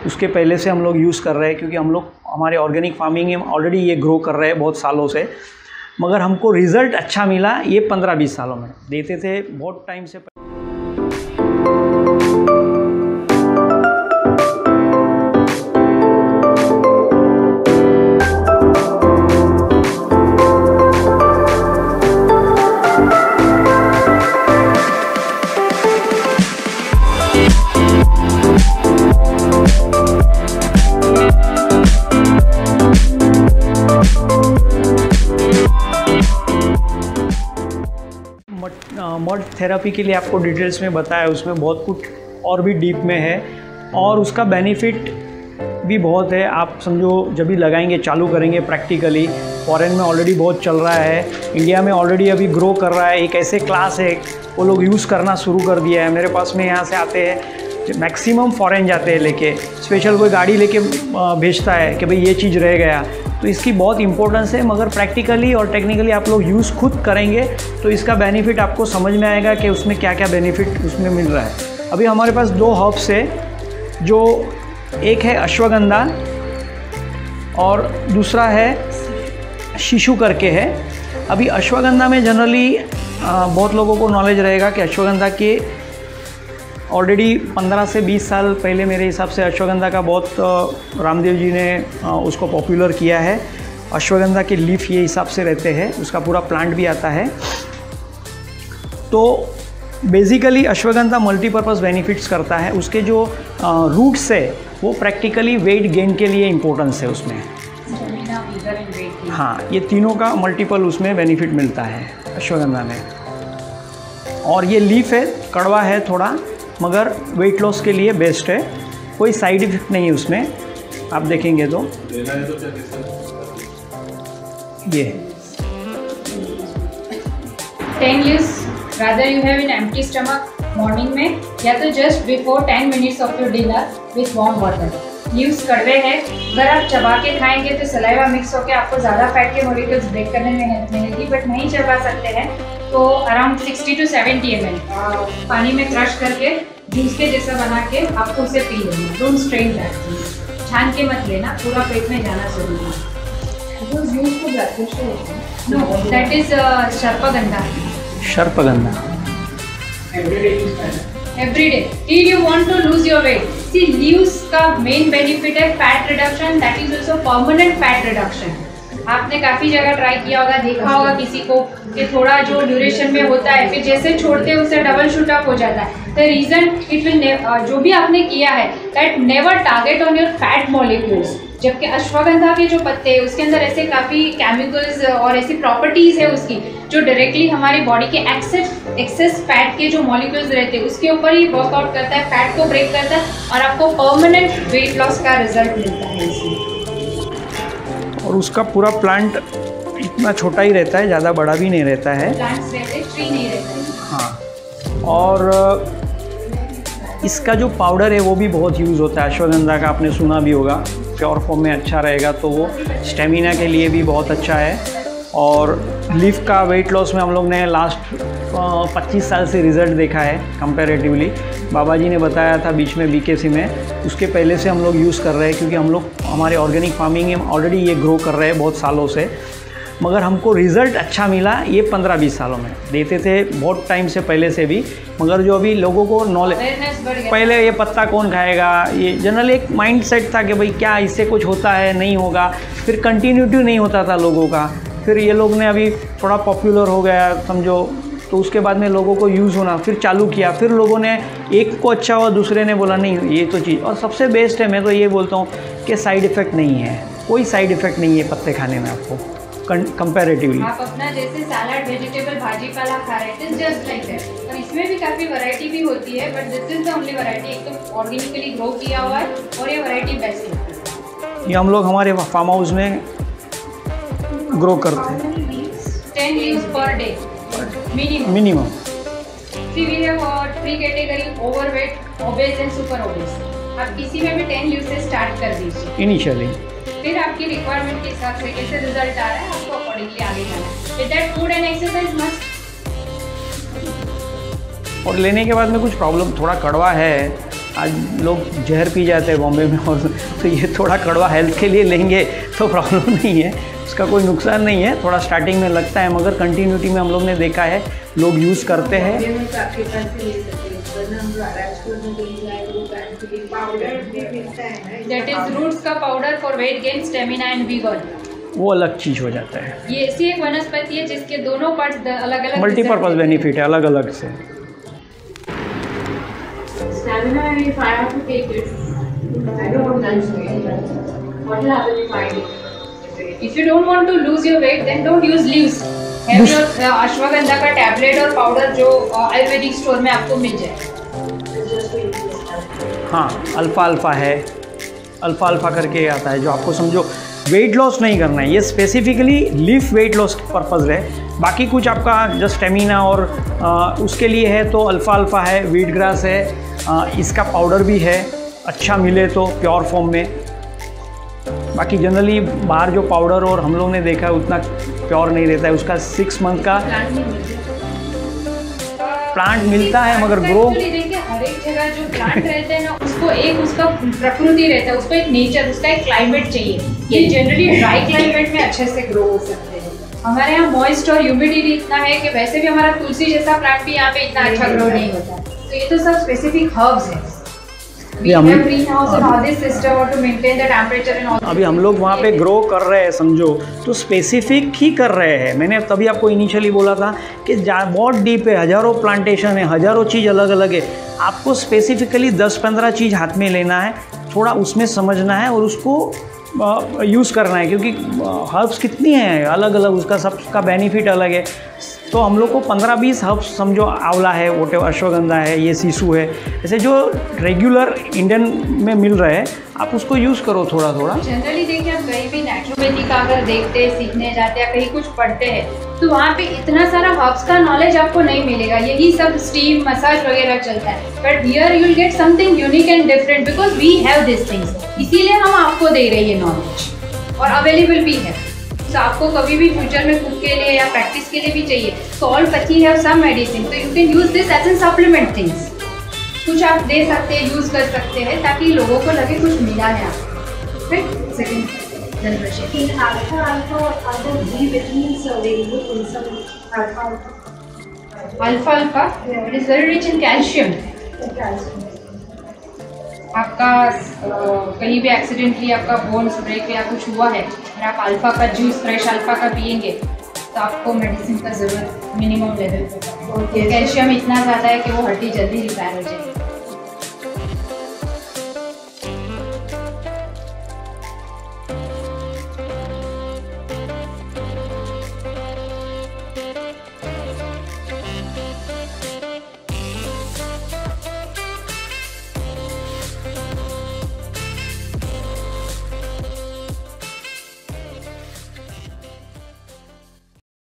उसके पहले से हम लोग यूज़ कर रहे हैं, क्योंकि हम लोग हमारे ऑर्गेनिक फार्मिंग में ऑलरेडी ये ग्रो कर रहे हैं बहुत सालों से, मगर हमको रिज़ल्ट अच्छा मिला ये 15-20 सालों में। देते थे बहुत टाइम से। मड थेरेपी के लिए आपको डिटेल्स में बताया, उसमें बहुत कुछ और भी डीप में है और उसका बेनिफिट भी बहुत है। आप समझो जब भी लगाएंगे, चालू करेंगे प्रैक्टिकली, फॉरेन में ऑलरेडी बहुत चल रहा है, इंडिया में ऑलरेडी अभी ग्रो कर रहा है। एक ऐसे क्लास है वो लोग यूज़ करना शुरू कर दिया है। मेरे पास में यहाँ से आते हैं, मैक्सिमम फॉरेन जाते हैं लेके, स्पेशल कोई गाड़ी लेके भेजता है कि भाई ये चीज़ रह गया। तो इसकी बहुत इंपॉर्टेंस है, मगर प्रैक्टिकली और टेक्निकली आप लोग यूज़ खुद करेंगे तो इसका बेनिफिट आपको समझ में आएगा कि उसमें क्या क्या बेनिफिट उसमें मिल रहा है। अभी हमारे पास 2 हर्ब्स है, जो एक है अश्वगंधा और दूसरा है शिशु करके है। अभी अश्वगंधा में जनरली बहुत लोगों को नॉलेज रहेगा कि अश्वगंधा के ऑलरेडी 15 से 20 साल पहले मेरे हिसाब से अश्वगंधा का बहुत रामदेव जी ने उसको पॉपुलर किया है। अश्वगंधा के लीफ ये हिसाब से रहते हैं, उसका पूरा प्लांट भी आता है। तो बेसिकली अश्वगंधा मल्टीपर्पज़ बेनिफिट्स करता है। उसके जो रूट्स है वो प्रैक्टिकली वेट गेन के लिए इम्पोर्टेंस है उसमें। हाँ, ये तीनों का मल्टीपल उसमें बेनिफिट मिलता है अश्वगंधा में। और ये लीफ है, कड़वा है थोड़ा, मगर वेट लॉस के लिए बेस्ट है। कोई साइड इफेक्ट नहीं है उसमें, आप देखेंगे तो। ये 10 use rather you have in empty stomach morning में, या तो just before 10 minutes of your dinner with warm water. Leaves कड़वे हैं, अगर आप चबा के खाएंगे तो सलाइवा मिक्स होकर आपको ज़्यादा फैट के मॉलिक्यूल्स ब्रेक करने में हेल्प मिलेगी, बट नहीं चबा सकते हैं तो अराउंड 60 to 70 ml पानी में क्रश करके जूस के जैसा बना के आपको उसे पी लेना। डोंट स्ट्रेन दैट, छान के मत लेना, पूरा पेट में जाना जरूरी है। No, that is sarpagandha. Sarpagandha every day till you want to lose your weight. See, leaves का मेन बेनिफिट है fat reduction, that is also permanent fat reduction. आपने काफ़ी जगह ट्राई किया होगा, देखा होगा किसी को कि थोड़ा जो ड्यूरेशन में होता है, फिर जैसे छोड़ते हैं उसे डबल शूट अप हो जाता है। द रीज़न इट विल, जो भी आपने किया है, that never target on your fat molecules. जबकि अश्वगंधा के जो पत्ते हैं उसके अंदर ऐसे काफ़ी केमिकल्स और ऐसी प्रॉपर्टीज़ है उसकी जो डायरेक्टली हमारी बॉडी के एक्सेस फैट के जो मॉलिक्यूल्स रहते हैं उसके ऊपर ही वर्कआउट करता है, फैट को ब्रेक करता है और आपको परमानेंट वेट लॉस का रिजल्ट मिलता है इसमें। और उसका पूरा प्लांट इतना छोटा ही रहता है, ज़्यादा बड़ा भी नहीं रहता है। प्लांट्स रहते, ट्री नहीं रहते। हाँ, और इसका जो पाउडर है वो भी बहुत यूज़ होता है अश्वगंधा का, आपने सुना भी होगा। प्योर फॉर्म में अच्छा रहेगा तो वो स्टेमिना के लिए भी बहुत अच्छा है। और लीफ का वेट लॉस में हम लोग ने लास्ट 25 साल से रिज़ल्ट देखा है कंपैरेटिवली। बाबा जी ने बताया था बीच में बीकेसी में, उसके पहले से हम लोग यूज़ कर रहे हैं, क्योंकि हम लोग हमारे ऑर्गेनिक फार्मिंग में ऑलरेडी ये ग्रो कर रहे हैं बहुत सालों से, मगर हमको रिज़ल्ट अच्छा मिला ये 15-20 सालों में। देते थे बहुत टाइम से पहले से भी, मगर जो अभी लोगों को नॉलेज, पहले ये पत्ता कौन खाएगा, ये जनरल एक माइंड सेट था कि भाई क्या इससे कुछ होता है, नहीं होगा। फिर कंटिन्यूटी नहीं होता था लोगों का। फिर ये लोग ने अभी थोड़ा पॉपुलर हो गया समझो, तो उसके बाद में लोगों को यूज़ होना फिर चालू किया। फिर लोगों ने, एक को अच्छा हुआ, दूसरे ने बोला नहीं ये तो चीज़। और सबसे बेस्ट है, मैं तो ये बोलता हूँ कि साइड इफ़ेक्ट नहीं है, कोई साइड इफ़ेक्ट नहीं है पत्ते खाने में आपको कंपैरेटिवली। आप अपना जैसे सलाद, वेजिटेबल, भाजी पाला खा रहे थे, जस्ट लाइक दैट। और इसमें भी काफ़ी वैरायटी भी होती है, but this is the only variety. एक तो ऑर्गेनिकली ग्रो किया हुआ है और ये वैरायटी बेस्ट है। ये हम लोग हमारे फार्म हाउस में ग्रो करते हैं। 10 leaves per day minimum. See, we have 3 category: overweight, obese and super obese. आप किसी में भी 10 लीव्स से स्टार्ट कर दीजिए इनिशियली, फिर आपकी रिक्वायरमेंट के हिसाब से कैसे रिजल्ट आ रहा है आपको अकॉर्डिंगली आगे जाना है। With that food and exercise must. और लेने के बाद में कुछ प्रॉब्लम, थोड़ा कड़वा है, आज लोग जहर पी जाते हैं बॉम्बे में, और तो ये थोड़ा कड़वा हेल्थ के लिए लेंगे तो प्रॉब्लम नहीं है, उसका कोई नुकसान नहीं है। थोड़ा स्टार्टिंग में लगता है, मगर कंटिन्यूटी में हम लोग ने देखा है लोग यूज़ करते हैं। दैट इज रूट्स का powder for weight gain, stamina and vigour, वो अलग चीज़ हो जाता है। ये ऐसी एक वनस्पति है जिसके दोनों पार्ट्स अलग अलग मल्टीपर्पज़ बेनिफिट है अलग अलग से। Stamina, if I have to take it, I don't want to lose weight. What will happen if I take it? If you don't want to lose your weight, then don't use leaves. Have your ashwagandha का tablet और powder जो Ayurvedic store में आपको मिल जाए। हाँ, alpha है, alpha करके आता है जो आपको समझो वेट लॉस नहीं करना है, ये specifically leaf weight loss purpose है। बाकी कुछ आपका जस्ट स्टेमिना और उसके लिए है तो अल्फा है, वीट ग्रास है, इसका पाउडर भी है, अच्छा मिले तो प्योर फॉर्म में। बाकी जनरली बाहर जो पाउडर और हम लोग ने देखा है उतना प्योर नहीं रहता है, उसका 6 मंथ का प्लांट मिलता है, मगर ग्रो देखिए हर एक जगह जो प्लांट रहते हैं ना उसको एक उसका प्रकृति रहता है, उसको एक नेचर, उसका एक क्लाइमेट चाहिए। ये जनरली ड्राई क्लाइमेट में अच्छे से ग्रो हो सकते हैं। हमारे यहाँ मॉइस्ट और ह्यूमिडिटी इतना है कि वैसे भी हमारा तुलसी जैसा प्लांट भी यहाँ पे इतना अच्छा ग्रो नहीं होता। तो ये तो सब स्पेसिफिक हर्ब्स हैं। अभी हम लोग वहाँ पे ग्रो कर रहे हैं समझो, तो स्पेसिफिक ही कर रहे हैं। मैंने तभी आपको इनिशियली बोला था कि बहुत डीप है, हज़ारों प्लांटेशन है, हज़ारों चीज़ अलग अलग है। आपको स्पेसिफिकली 10-15 चीज़ हाथ में लेना है, थोड़ा उसमें समझना है और उसको यूज़ करना है, क्योंकि हर्ब्स कितनी हैं अलग अलग, उसका सबका बेनिफिट अलग है। तो हम लोग को 15-20 हर्ब्स समझो, आंवला है, वोटे अश्वगंधा है, ये सीसू है, ऐसे जो रेगुलर इंडियन में मिल रहे हैं, आप उसको यूज़ करो थोड़ा थोड़ा। जनरली देखिए हम कहीं भी नेचुरोपैथी का अगर देखते हैं, सीखने जाते हैं, कहीं कुछ पढ़ते हैं, तो वहाँ पे इतना सारा हर्ब्स का नॉलेज आपको नहीं मिलेगा। यही सब स्टीम मसाज वगैरह चलता है, but here you will get something unique and different because we have this things. इसीलिए हम आपको दे रहे हैं नॉलेज, और अवेलेबल भी है। तो आपको कभी भी फ्यूचर में कुक के लिए या प्रैक्टिस के लिए भी चाहिए, सॉल्ट पची है सम मेडिसिन, तो you can use this as an supplement things. कुछ आप दे सकते हैं, यूज कर सकते हैं, ताकि लोगों को लगे कुछ मिला है आपको। Right, second generation alpha it is very rich in calcium. आपका कहीं भी एक्सीडेंटली आपका बोन्स ब्रेक या कुछ हुआ है और आप अल्फा का जूस, फ्रेश अल्फा का पिएंगे, तो आपको मेडिसिन का ज़रूरत मिनिमम लेवल पे। कैल्शियम इतना ज़्यादा है कि वो हड्डी जल्दी रिपेयर हो जाएगी।